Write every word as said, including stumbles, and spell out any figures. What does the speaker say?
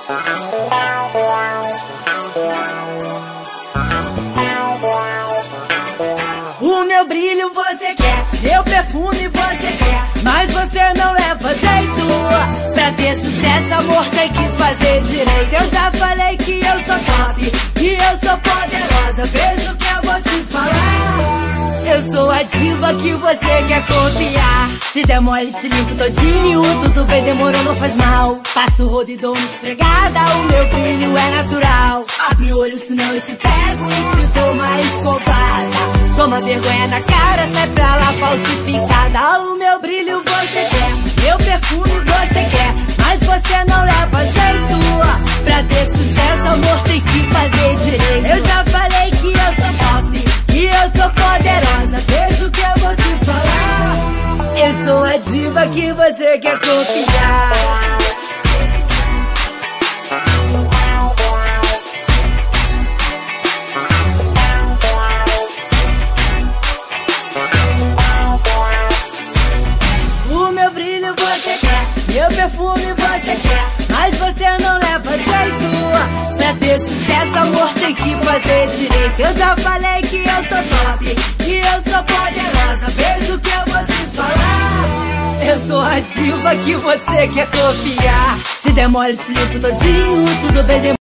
O meu brilho você quer, meu perfume você quer, mas você não leva jeito. Pra ter sucesso, amor, tem que fazer direito. Eu já falei que eu sou top, que eu sou poderosa. Veja o que eu vou te falar. Eu sou a diva que você quer copiar. Se der mole, te limpo todinho. Tudo bem, demorou, não faz mal. Passo o rodo e dou uma esfregada. O meu brilho é natural. Abre o olho, senão eu te pego e te dou uma escovada. Toma vergonha na cara, sai pra lá falsificada. O meu brilho você quer, meu perfume você quer, mas você não leva jeito. Pra ter sucesso, amor, tem que fazer direito. Eu já falei que eu sou top, que eu sou poderosa. Veja o que eu vou te falar. Eu sou a diva que você quer copiar. Meu perfume você quer, mas você não leva jeito. Pra ter sucesso, amor, tem que fazer direito. Eu já falei que eu sou top, que eu sou poderosa. Veja o que eu vou te falar. Eu sou a diva que você quer copiar. Se der mole, te limpo todinho. Tudo bem,